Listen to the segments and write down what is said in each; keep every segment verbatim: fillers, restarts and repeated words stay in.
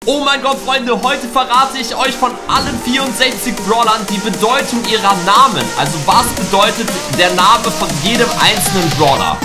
Oh mein Gott, Freunde, heute verrate ich euch von allen vierundsechzig Brawlern die Bedeutung ihrer Namen. Also was bedeutet der Name von jedem einzelnen Brawler?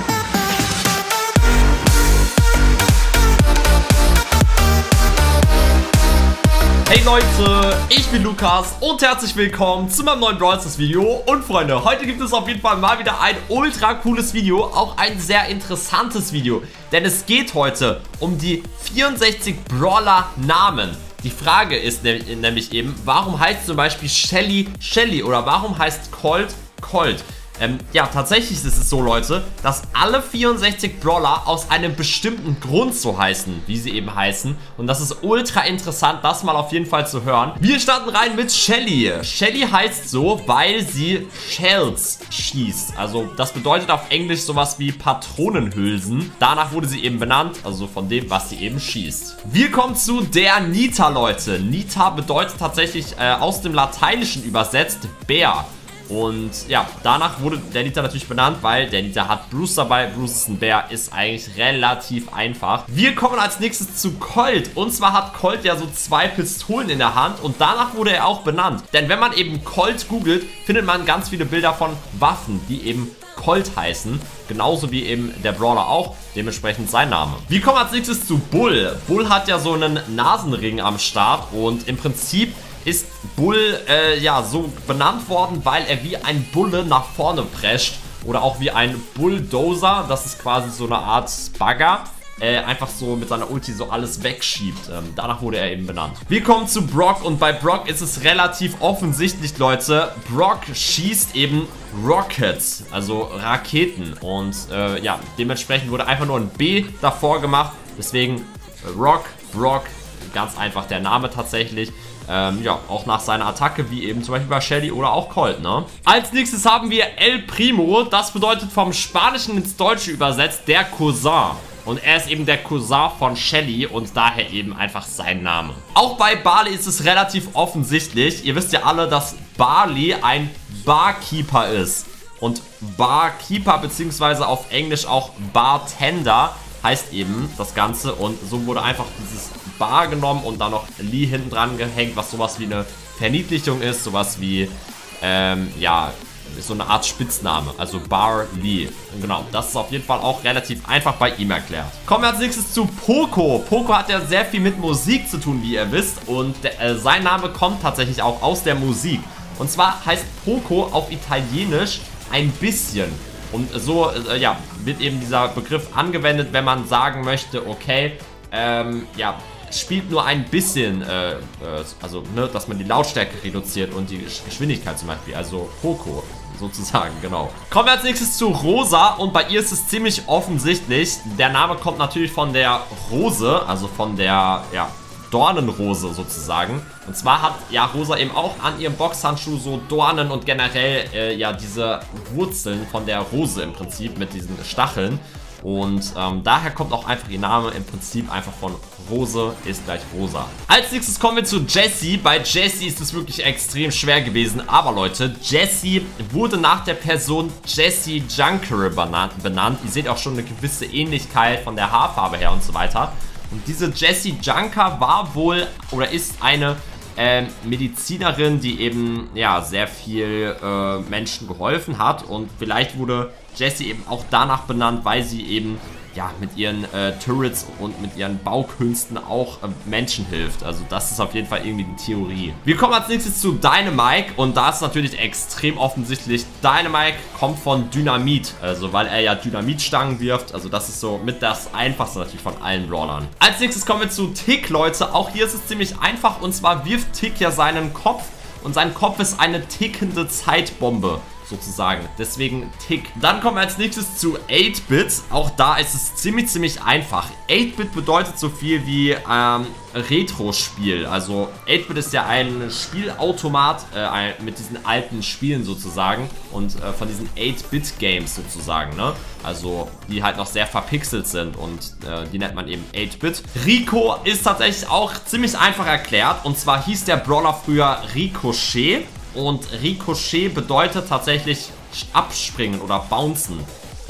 Hey Leute, ich bin Lukas und herzlich willkommen zu meinem neuen Brawl Stars Video. Und Freunde, heute gibt es auf jeden Fall mal wieder ein ultra cooles Video, auch ein sehr interessantes Video. Denn es geht heute um die vierundsechzig Brawler Namen. Die Frage ist nämlich eben, warum heißt zum Beispiel Shelly Shelly oder warum heißt Colt Colt? Ähm, ja, tatsächlich ist es so, Leute, dass alle vierundsechzig Brawler aus einem bestimmten Grund so heißen, wie sie eben heißen. Und das ist ultra interessant, das mal auf jeden Fall zu hören. Wir starten rein mit Shelly. Shelly heißt so, weil sie Shells schießt. Also das bedeutet auf Englisch sowas wie Patronenhülsen. Danach wurde sie eben benannt, also von dem, was sie eben schießt. Wir kommen zu der Nita, Leute. Nita bedeutet tatsächlich äh, aus dem Lateinischen übersetzt Bär. Und ja, danach wurde der Nita natürlich benannt, weil der Nita hat Bruce dabei. Bruce ist ein Bär, ist eigentlich relativ einfach. Wir kommen als nächstes zu Colt. Und zwar hat Colt ja so zwei Pistolen in der Hand und danach wurde er auch benannt. Denn wenn man eben Colt googelt, findet man ganz viele Bilder von Waffen, die eben Colt heißen. Genauso wie eben der Brawler auch, dementsprechend sein Name. Wir kommen als nächstes zu Bull. Bull hat ja so einen Nasenring am Start und im Prinzip ist Bull äh, ja so benannt worden, weil er wie ein Bulle nach vorne prescht oder auch wie ein Bulldozer, das ist quasi so eine Art Bagger, äh, einfach so mit seiner Ulti so alles wegschiebt. Ähm, danach wurde er eben benannt. Wir kommen zu Brock und bei Brock ist es relativ offensichtlich, Leute. Brock schießt eben Rockets, also Raketen und äh, ja, dementsprechend wurde einfach nur ein B davor gemacht, deswegen äh, Rock, Brock, ganz einfach der Name tatsächlich. Ähm, ja, auch nach seiner Attacke, wie eben zum Beispiel bei Shelly oder auch Colt, ne? Als nächstes haben wir El Primo. Das bedeutet vom Spanischen ins Deutsche übersetzt der Cousin. Und er ist eben der Cousin von Shelly und daher eben einfach sein Name. Auch bei Barley ist es relativ offensichtlich. Ihr wisst ja alle, dass Barley ein Barkeeper ist. Und Barkeeper beziehungsweise auf Englisch auch Bartender heißt eben das Ganze. Und so wurde einfach dieses Bar genommen und dann noch Lee hinten dran gehängt, was sowas wie eine Verniedlichung ist, sowas wie, ähm, ja, so eine Art Spitzname, also Bar Lee. Genau, das ist auf jeden Fall auch relativ einfach bei ihm erklärt. Kommen wir als nächstes zu Poco. Poco hat ja sehr viel mit Musik zu tun, wie ihr wisst, und der, äh, sein Name kommt tatsächlich auch aus der Musik. Und zwar heißt Poco auf Italienisch ein bisschen. Und so, äh, ja, wird eben dieser Begriff angewendet, wenn man sagen möchte, okay, ähm, ja, spielt nur ein bisschen, äh, äh, also, ne, dass man die Lautstärke reduziert und die Geschwindigkeit zum Beispiel, also Poco sozusagen, genau. Kommen wir als nächstes zu Rosa und bei ihr ist es ziemlich offensichtlich, der Name kommt natürlich von der Rose, also von der, ja, Dornenrose sozusagen. Und zwar hat ja Rosa eben auch an ihrem Boxhandschuh so Dornen und generell, äh, ja, diese Wurzeln von der Rose im Prinzip mit diesen Stacheln. Und ähm, daher kommt auch einfach ihr Name im Prinzip einfach von Rose ist gleich Rosa. Als nächstes kommen wir zu Jessie. Bei Jessie ist es wirklich extrem schwer gewesen. Aber Leute, Jessie wurde nach der Person Jessie Junker benannt. benannt. Ihr seht auch schon eine gewisse Ähnlichkeit von der Haarfarbe her und so weiter. Und diese Jessie Junker war wohl oder ist eine äh, Medizinerin, die eben ja sehr viel äh, Menschen geholfen hat. Und vielleicht wurde Jessie eben auch danach benannt, weil sie eben ja mit ihren äh, Turrets und mit ihren Baukünsten auch äh, Menschen hilft. Also das ist auf jeden Fall irgendwie die Theorie. Wir kommen als nächstes zu Dynamike und da ist natürlich extrem offensichtlich, Dynamike kommt von Dynamit, also weil er ja Dynamitstangen wirft. Also das ist so mit das Einfachste natürlich von allen Brawlern. Als nächstes kommen wir zu Tick, Leute. Auch hier ist es ziemlich einfach und zwar wirft Tick ja seinen Kopf und sein Kopf ist eine tickende Zeitbombe sozusagen, deswegen Tick. Dann kommen wir als nächstes zu acht Bit. Auch da ist es ziemlich, ziemlich einfach. acht Bit bedeutet so viel wie ähm, Retro-Spiel. Also acht Bit ist ja ein Spielautomat äh, mit diesen alten Spielen sozusagen und äh, von diesen acht Bit Games sozusagen, ne? Also die halt noch sehr verpixelt sind und äh, die nennt man eben acht Bit. Rico ist tatsächlich auch ziemlich einfach erklärt und zwar hieß der Brawler früher Ricochet. Und Ricochet bedeutet tatsächlich abspringen oder bouncen.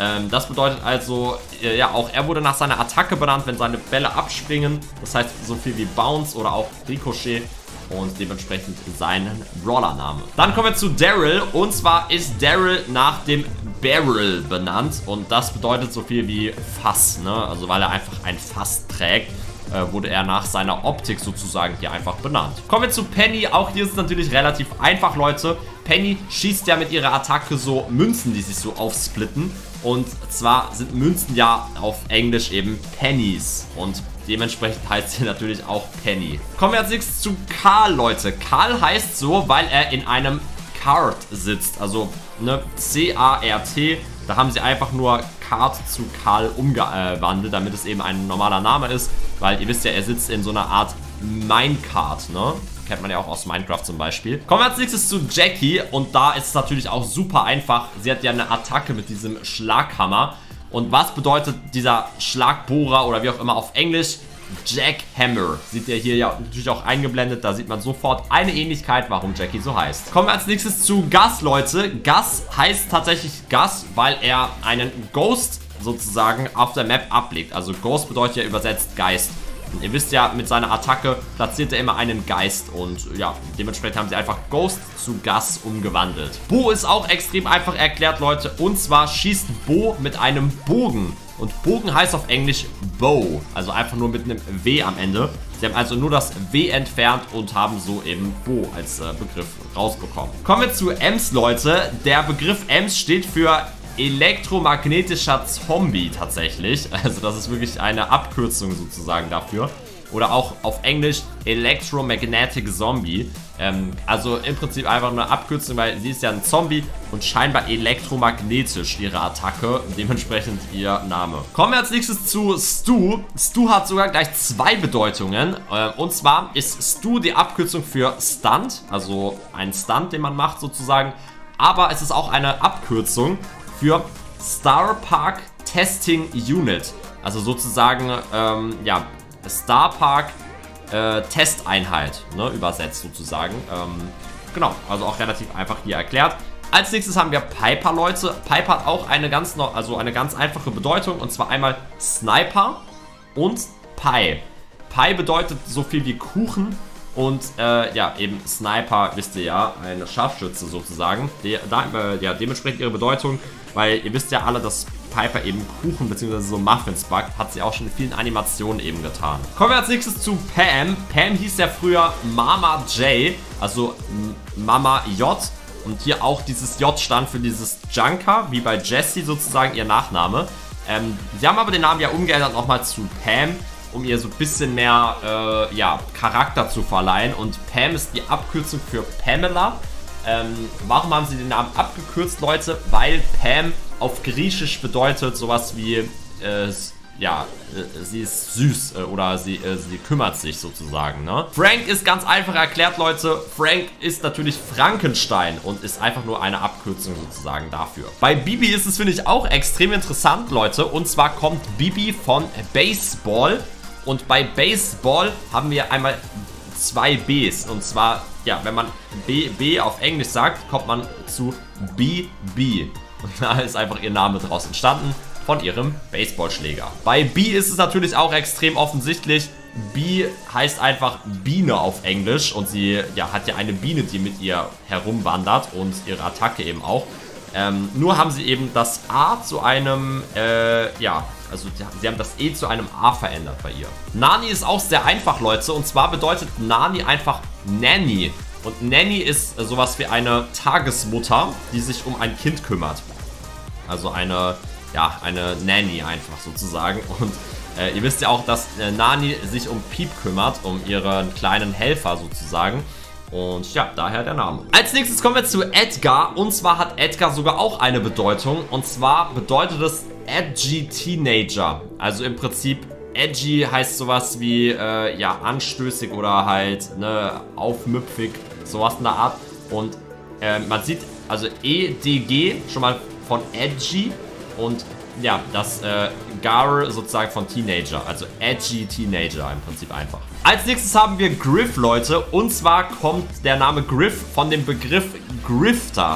Ähm, das bedeutet also, äh, ja, auch er wurde nach seiner Attacke benannt, wenn seine Bälle abspringen. Das heißt so viel wie Bounce oder auch Ricochet. Und dementsprechend seinen Brawler-Name. Dann kommen wir zu Daryl. Und zwar ist Daryl nach dem Barrel benannt. Und das bedeutet so viel wie Fass, ne? Also weil er einfach ein Fass trägt, äh, wurde er nach seiner Optik sozusagen hier einfach benannt. Kommen wir zu Penny. Auch hier ist es natürlich relativ einfach, Leute. Penny schießt ja mit ihrer Attacke so Münzen, die sich so aufsplitten. Und zwar sind Münzen ja auf Englisch eben Pennies. Und dementsprechend heißt sie natürlich auch Penny. Kommen wir als nächstes zu Karl, Leute. Karl heißt so, weil er in einem Kart sitzt. Also, ne, C A R T. Da haben sie einfach nur Kart zu Karl umgewandelt, damit es eben ein normaler Name ist. Weil ihr wisst ja, er sitzt in so einer Art Minecart, ne? Kennt man ja auch aus Minecraft zum Beispiel. Kommen wir als nächstes zu Jackie. Und da ist es natürlich auch super einfach. Sie hat ja eine Attacke mit diesem Schlaghammer. Und was bedeutet dieser Schlagbohrer oder wie auch immer auf Englisch? Jackhammer. Sieht ihr hier ja natürlich auch eingeblendet. Da sieht man sofort eine Ähnlichkeit, warum Jackie so heißt. Kommen wir als nächstes zu Gus, Leute. Gus heißt tatsächlich Gus, weil er einen Ghost sozusagen auf der Map ablegt. Also Ghost bedeutet ja übersetzt Geist. Und ihr wisst ja, mit seiner Attacke platziert er immer einen Geist. Und ja, dementsprechend haben sie einfach Ghost zu Gus umgewandelt. Bo ist auch extrem einfach erklärt, Leute. Und zwar schießt Bo mit einem Bogen. Und Bogen heißt auf Englisch Bow. Also einfach nur mit einem W am Ende. Sie haben also nur das W entfernt und haben so eben Bo als äh, Begriff rausbekommen. Kommen wir zu Ems, Leute. Der Begriff Ems steht für elektromagnetischer Zombie tatsächlich. Also das ist wirklich eine Abkürzung sozusagen dafür. Oder auch auf Englisch Electromagnetic Zombie. Ähm, also im Prinzip einfach eine Abkürzung, weil sie ist ja ein Zombie und scheinbar elektromagnetisch ihre Attacke. Dementsprechend ihr Name. Kommen wir als nächstes zu Stu. Stu hat sogar gleich zwei Bedeutungen. Äh, und zwar ist Stu die Abkürzung für Stunt. Also ein Stunt, den man macht sozusagen. Aber es ist auch eine Abkürzung für Star Park Testing Unit. Also sozusagen, ähm, ja, Star Park äh, Testeinheit, ne, übersetzt sozusagen. Ähm, genau, also auch relativ einfach hier erklärt. Als nächstes haben wir Piper, Leute. Piper hat auch eine ganz, also eine ganz einfache Bedeutung. Und zwar einmal Sniper und Pie. Pie bedeutet so viel wie Kuchen. Und äh, ja, eben Sniper, wisst ihr ja, eine Scharfschütze sozusagen. De da, äh, ja, dementsprechend ihre Bedeutung, weil ihr wisst ja alle, dass Piper eben Kuchen bzw. so Muffins backt, hat sie auch schon in vielen Animationen eben getan. Kommen wir als nächstes zu Pam. Pam hieß ja früher Mama J, also Mama J. Und hier auch dieses J stand für dieses Junker, wie bei Jessie sozusagen ihr Nachname. Ähm, sie haben aber den Namen ja umgeändert nochmal zu Pam, um ihr so ein bisschen mehr äh, ja, Charakter zu verleihen. Und Pam ist die Abkürzung für Pamela. Ähm, warum haben sie den Namen abgekürzt, Leute? Weil Pam auf Griechisch bedeutet sowas wie, äh, ja, äh, sie ist süß äh, oder sie, äh, sie kümmert sich sozusagen, ne? Frank ist ganz einfach erklärt, Leute. Frank ist natürlich Frankenstein und ist einfach nur eine Abkürzung sozusagen dafür. Bei Bibi ist es, finde ich, auch extrem interessant, Leute. Und zwar kommt Bibi von Baseball. Und bei Baseball haben wir einmal zwei Bs. Und zwar, ja, wenn man B, B auf Englisch sagt, kommt man zu B B. Und da ist einfach ihr Name draus entstanden von ihrem Baseballschläger. Bei B ist es natürlich auch extrem offensichtlich. B heißt einfach Biene auf Englisch. Und sie ja, hat ja eine Biene, die mit ihr herumwandert und ihre Attacke eben auch. Ähm, nur haben sie eben das A zu einem, äh, ja, also sie haben das E zu einem A verändert bei ihr. Nani ist auch sehr einfach, Leute. Und zwar bedeutet Nani einfach Nanny. Und Nanny ist sowas wie eine Tagesmutter, die sich um ein Kind kümmert. Also eine, ja, eine Nanny einfach sozusagen. Und äh, ihr wisst ja auch, dass äh, Nani sich um Piep kümmert, um ihren kleinen Helfer sozusagen. Und ja, daher der Name. Als nächstes kommen wir zu Edgar. Und zwar hat Edgar sogar auch eine Bedeutung. Und zwar bedeutet es Edgy Teenager. Also im Prinzip, edgy heißt sowas wie, äh, ja, anstößig oder halt, ne, aufmüpfig. Sowas in der Art. Und äh, man sieht, also E D G schon mal von edgy. Und ja, das äh, Gar sozusagen von Teenager. Also edgy Teenager im Prinzip einfach. Als nächstes haben wir Griff, Leute. Und zwar kommt der Name Griff von dem Begriff Grifter.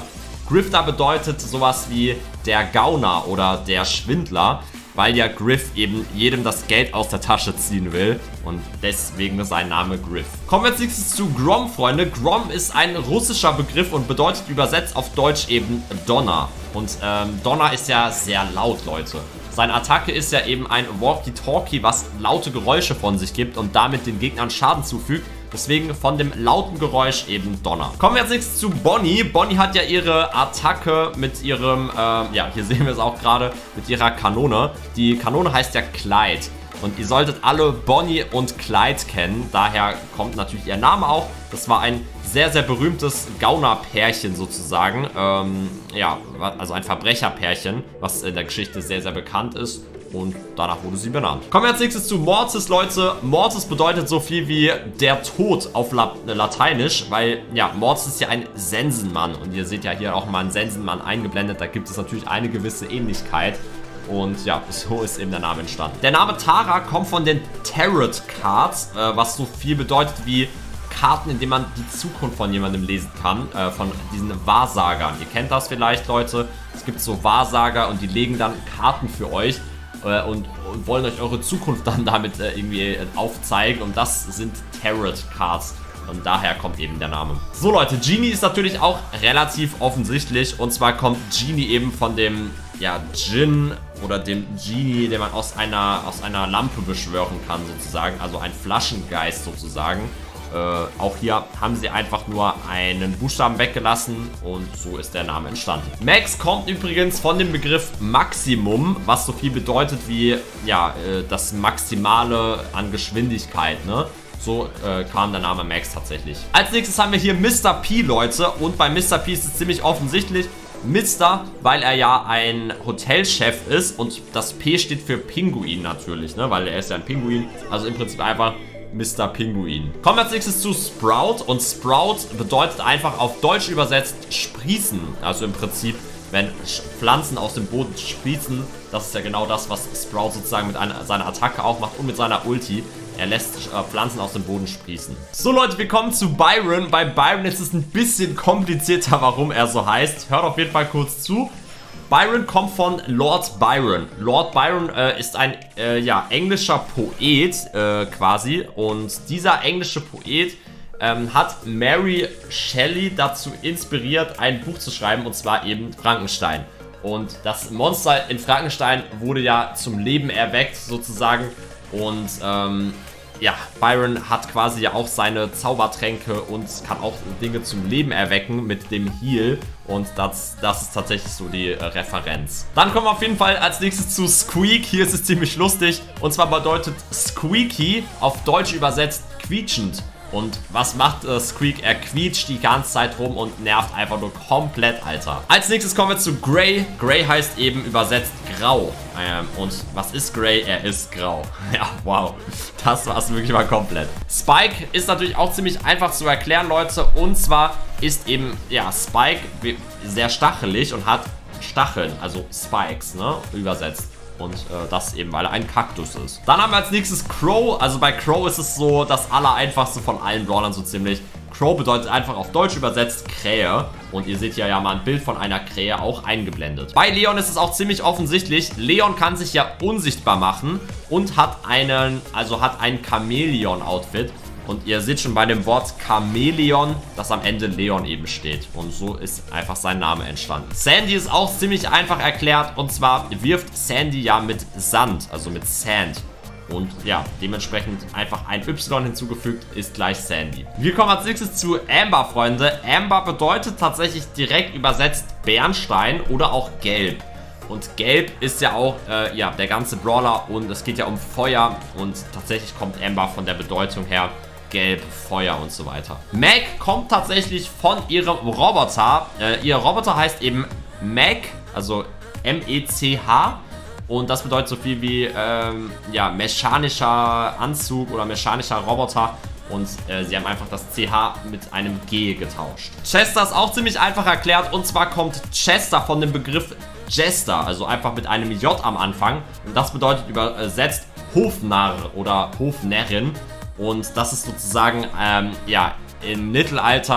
Grifter bedeutet sowas wie der Gauner oder der Schwindler, weil ja Griff eben jedem das Geld aus der Tasche ziehen will und deswegen ist sein Name Griff. Kommen wir als nächstes zu Grom, Freunde. Grom ist ein russischer Begriff und bedeutet übersetzt auf Deutsch eben Donner. Und ähm, Donner ist ja sehr laut, Leute. Seine Attacke ist ja eben ein Walkie-Talkie, was laute Geräusche von sich gibt und damit den Gegnern Schaden zufügt. Deswegen von dem lauten Geräusch eben Donner. Kommen wir als nächstes zu Bonnie. Bonnie hat ja ihre Attacke mit ihrem, ähm, ja, hier sehen wir es auch gerade, mit ihrer Kanone. Die Kanone heißt ja Clyde. Und ihr solltet alle Bonnie und Clyde kennen. Daher kommt natürlich ihr Name auch. Das war ein sehr, sehr berühmtes Gaunerpärchen sozusagen. Ähm, ja, also ein Verbrecherpärchen, was in der Geschichte sehr, sehr bekannt ist. Und danach wurde sie benannt. Kommen wir als nächstes zu Mortis, Leute. Mortis bedeutet so viel wie der Tod auf La Lateinisch, weil, ja, Mortis ist ja ein Sensenmann. Und ihr seht ja hier auch mal einen Sensenmann eingeblendet. Da gibt es natürlich eine gewisse Ähnlichkeit. Und ja, so ist eben der Name entstanden. Der Name Tara kommt von den Tarot Cards, äh, was so viel bedeutet wie Karten, in denen man die Zukunft von jemandem lesen kann, äh, von diesen Wahrsagern. Ihr kennt das vielleicht, Leute. Es gibt so Wahrsager und die legen dann Karten für euch. Und, und wollen euch eure Zukunft dann damit äh, irgendwie aufzeigen. Und das sind Tarot Cards. Und daher kommt eben der Name. So, Leute, Genie ist natürlich auch relativ offensichtlich. Und zwar kommt Genie eben von dem, ja, Djinn oder dem Genie, den man aus einer, aus einer Lampe beschwören kann, sozusagen. Also ein Flaschengeist, sozusagen. Äh, auch hier haben sie einfach nur einen Buchstaben weggelassen und so ist der Name entstanden. Max kommt übrigens von dem Begriff Maximum, was so viel bedeutet wie, ja, äh, das Maximale an Geschwindigkeit, ne? So äh, kam der Name Max tatsächlich. Als nächstes haben wir hier Mister P, Leute, und bei Mister P ist es ziemlich offensichtlich. Mister, weil er ja ein Hotelchef ist und das P steht für Pinguin natürlich, ne? Weil er ist ja ein Pinguin, also im Prinzip einfach Mister Pinguin. Kommen wir als nächstes zu Sprout. Und Sprout bedeutet einfach auf Deutsch übersetzt sprießen. Also im Prinzip, wenn Pflanzen aus dem Boden sprießen, das ist ja genau das, was Sprout sozusagen mit einer, seiner Attacke auch macht und mit seiner Ulti. Er lässt äh, Pflanzen aus dem Boden sprießen. So, Leute, wir kommen zu Byron. Bei Byron ist es ein bisschen komplizierter, warum er so heißt. Hört auf jeden Fall kurz zu. Byron kommt von Lord Byron. Lord Byron äh, ist ein äh, ja, englischer Poet äh, quasi. Und dieser englische Poet ähm, hat Mary Shelley dazu inspiriert, ein Buch zu schreiben, und zwar eben Frankenstein. Und das Monster in Frankenstein wurde ja zum Leben erweckt sozusagen. Und ähm, ja, Byron hat quasi ja auch seine Zaubertränke und kann auch Dinge zum Leben erwecken mit dem Heal. Und das, das ist tatsächlich so die äh, Referenz. Dann kommen wir auf jeden Fall als nächstes zu Squeak. Hier ist es ziemlich lustig. Und zwar bedeutet Squeaky auf Deutsch übersetzt quietschend. Und was macht äh, Squeak? Er quietscht die ganze Zeit rum und nervt einfach nur komplett, Alter. Als nächstes kommen wir zu Grey. Grey heißt eben übersetzt grau. Ähm, und was ist Grey? Er ist grau. Ja, wow. Das war's wirklich mal komplett. Spike ist natürlich auch ziemlich einfach zu erklären, Leute. Und zwar ist eben, ja, Spike sehr stachelig und hat Stacheln, also Spikes, ne, übersetzt. Und äh, das eben, weil er ein Kaktus ist. Dann haben wir als nächstes Crow. Also bei Crow ist es so das Allereinfachste von allen Brawlern so ziemlich. Crow bedeutet einfach auf Deutsch übersetzt Krähe. Und ihr seht hier ja mal ein Bild von einer Krähe auch eingeblendet. Bei Leon ist es auch ziemlich offensichtlich. Leon kann sich ja unsichtbar machen und hat einen, also hat ein Chamäleon-Outfit. Und ihr seht schon bei dem Wort Chamäleon, dass am Ende Leon eben steht. Und so ist einfach sein Name entstanden. Sandy ist auch ziemlich einfach erklärt. Und zwar wirft Sandy ja mit Sand, also mit Sand. Und ja, dementsprechend einfach ein Y hinzugefügt, ist gleich Sandy. Wir kommen als nächstes zu Amber, Freunde. Amber bedeutet tatsächlich direkt übersetzt Bernstein oder auch Gelb. Und Gelb ist ja auch, äh, ja, der ganze Brawler und es geht ja um Feuer. Und tatsächlich kommt Amber von der Bedeutung her Gelb, Feuer und so weiter. Meg kommt tatsächlich von ihrem Roboter. Äh, ihr Roboter heißt eben Meg, also M E C H. Und das bedeutet so viel wie, ähm, ja, mechanischer Anzug oder mechanischer Roboter. Und äh, sie haben einfach das C H mit einem G getauscht. Chester ist auch ziemlich einfach erklärt. Und zwar kommt Chester von dem Begriff Jester, also einfach mit einem J am Anfang. Und das bedeutet übersetzt Hofnarr oder Hofnärrin. Und das ist sozusagen, ähm, ja, im Mittelalter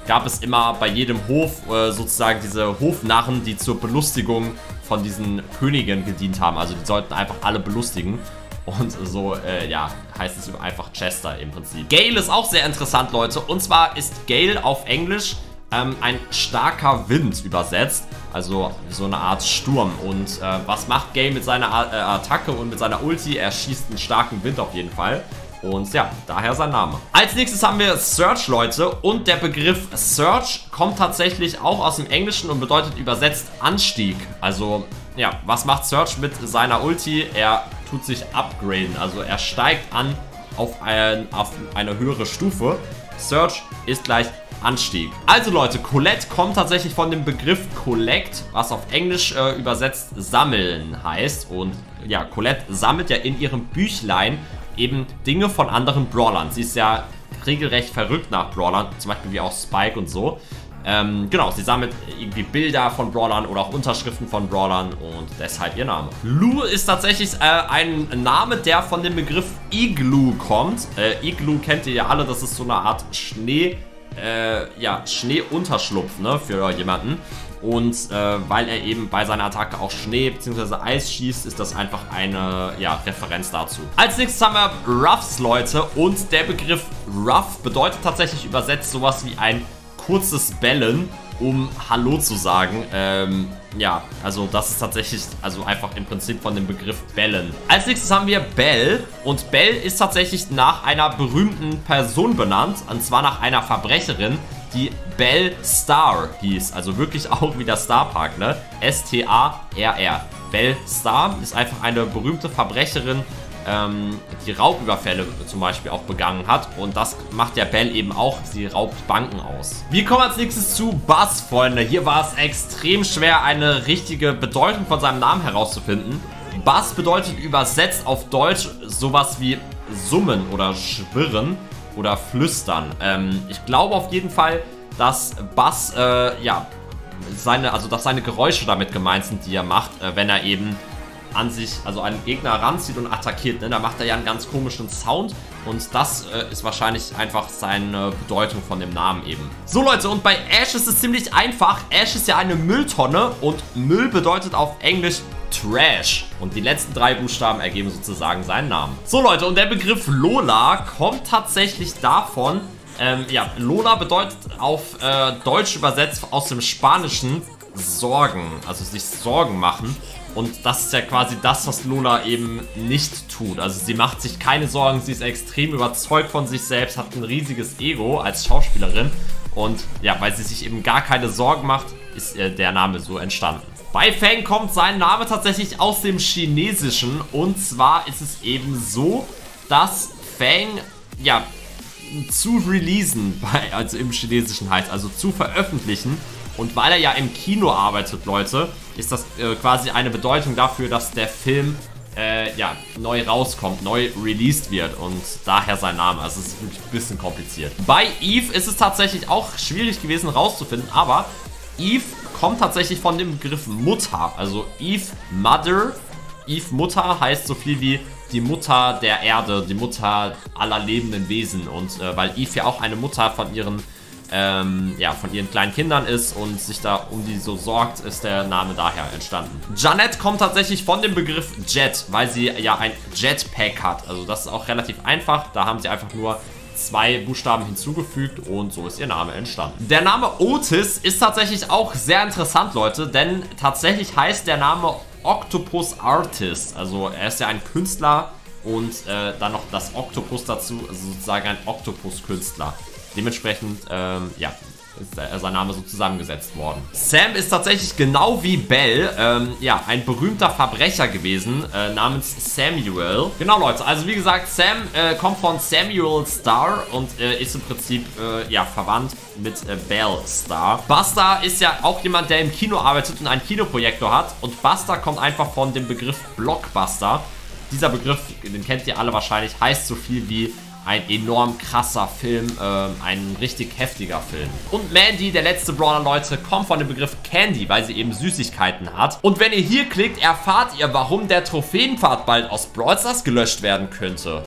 gab es immer bei jedem Hof äh, sozusagen diese Hofnarren, die zur Belustigung von diesen Königen gedient haben. Also die sollten einfach alle belustigen. Und so, äh, ja, heißt es einfach Chester im Prinzip. Gale ist auch sehr interessant, Leute. Und zwar ist Gale auf Englisch ähm, ein starker Wind übersetzt. Also so eine Art Sturm. Und äh, was macht Gale mit seiner A äh, Attacke und mit seiner Ulti? Er schießt einen starken Wind auf jeden Fall. Und ja, daher sein Name. Als nächstes haben wir Surge, Leute. Und der Begriff Surge kommt tatsächlich auch aus dem Englischen und bedeutet übersetzt Anstieg. Also, ja, was macht Surge mit seiner Ulti? Er tut sich upgraden. Also er steigt an auf, ein, auf eine höhere Stufe. Surge ist gleich Anstieg. Also Leute, Colette kommt tatsächlich von dem Begriff Collect, was auf Englisch äh, übersetzt sammeln heißt. Und ja, Colette sammelt ja in ihrem Büchlein eben Dinge von anderen Brawlern. Sie ist ja regelrecht verrückt nach Brawlern, zum Beispiel wie auch Spike und so. Ähm, genau, sie sammelt irgendwie Bilder von Brawlern oder auch Unterschriften von Brawlern und deshalb ihr Name. Lou ist tatsächlich äh, ein Name, der von dem Begriff Igloo kommt. Äh, Igloo kennt ihr ja alle, das ist so eine Art Schnee, äh, ja, Schneeunterschlupf, ne, für jemanden. Und äh, weil er eben bei seiner Attacke auch Schnee bzw. Eis schießt, ist das einfach eine ja, Referenz dazu. Als nächstes haben wir Ruffs, Leute. Und der Begriff Ruff bedeutet tatsächlich übersetzt sowas wie ein kurzes Bellen, um Hallo zu sagen. Ähm, ja, also das ist tatsächlich, also einfach im Prinzip von dem Begriff Bellen. Als nächstes haben wir Belle. Und Belle ist tatsächlich nach einer berühmten Person benannt. Und zwar nach einer Verbrecherin, die Belle Starr hieß. Also wirklich auch wie der Star Park, ne? S T A R R. Belle Starr ist einfach eine berühmte Verbrecherin, ähm, die Raubüberfälle zum Beispiel auch begangen hat. Und das macht ja Belle eben auch. Sie raubt Banken aus. Wir kommen als nächstes zu Buzz, Freunde. Hier war es extrem schwer, eine richtige Bedeutung von seinem Namen herauszufinden. Buzz bedeutet übersetzt auf Deutsch sowas wie summen oder schwirren oder flüstern. Ähm, ich glaube auf jeden Fall, dass Buzz, äh, ja, seine, also dass seine Geräusche damit gemeint sind, die er macht, äh, wenn er eben an sich, also einen Gegner ranzieht und attackiert, ne? Da macht er ja einen ganz komischen Sound und das äh, ist wahrscheinlich einfach seine Bedeutung von dem Namen eben. So Leute, und bei Ash ist es ziemlich einfach. Ash ist ja eine Mülltonne und Müll bedeutet auf Englisch Trash. Und die letzten drei Buchstaben ergeben sozusagen seinen Namen. So Leute, und der Begriff Lola kommt tatsächlich davon, ähm, ja, Lola bedeutet auf äh, Deutsch übersetzt aus dem Spanischen Sorgen, also sich Sorgen machen. Und das ist ja quasi das, was Lola eben nicht tut. Also sie macht sich keine Sorgen, sie ist extrem überzeugt von sich selbst, hat ein riesiges Ego als Schauspielerin. Und ja, weil sie sich eben gar keine Sorgen macht, ist äh, der Name so entstanden. Bei Fang kommt sein Name tatsächlich aus dem Chinesischen. Und zwar ist es eben so, dass Fang, ja, zu releasen, also im Chinesischen heißt, also zu veröffentlichen. Und weil er ja im Kino arbeitet, Leute, ist das äh, quasi eine Bedeutung dafür, dass der Film äh, ja, neu rauskommt, neu released wird und daher sein Name. Also es ist wirklich ein bisschen kompliziert. Bei Eve ist es tatsächlich auch schwierig gewesen rauszufinden, aber Eve kommt tatsächlich von dem Begriff Mutter. Also Eve Mother, Eve Mutter heißt so viel wie die Mutter der Erde, die Mutter aller lebenden Wesen. Und äh, weil Eve ja auch eine Mutter von ihren Ähm, ja, von ihren kleinen Kindern ist und sich da um die so sorgt, ist der Name daher entstanden. Jeanette kommt tatsächlich von dem Begriff Jet, weil sie ja ein Jetpack hat. Also das ist auch relativ einfach. Da haben sie einfach nur zwei Buchstaben hinzugefügt und so ist ihr Name entstanden. Der Name Otis ist tatsächlich auch sehr interessant, Leute, denn tatsächlich heißt der Name Octopus Artist. Also er ist ja ein Künstler und äh, dann noch das Octopus dazu, also sozusagen ein Octopus-Künstler. Dementsprechend, ähm, ja, ist äh, sein Name so zusammengesetzt worden. Sam ist tatsächlich genau wie Belle, ähm, ja, ein berühmter Verbrecher gewesen, äh, namens Samuel. Genau, Leute, also wie gesagt, Sam äh, kommt von Samuel Starr und äh, ist im Prinzip, äh, ja, verwandt mit äh, Belle Starr. Buster ist ja auch jemand, der im Kino arbeitet und einen Kinoprojektor hat. Und Buster kommt einfach von dem Begriff Blockbuster. Dieser Begriff, den kennt ihr alle wahrscheinlich, heißt so viel wie ein enorm krasser Film, ähm, ein richtig heftiger Film. Und Mandy, der letzte Brawler, Leute, kommt von dem Begriff Candy, weil sie eben Süßigkeiten hat. Und wenn ihr hier klickt, erfahrt ihr, warum der Trophäenpfad bald aus Brawl Stars gelöscht werden könnte.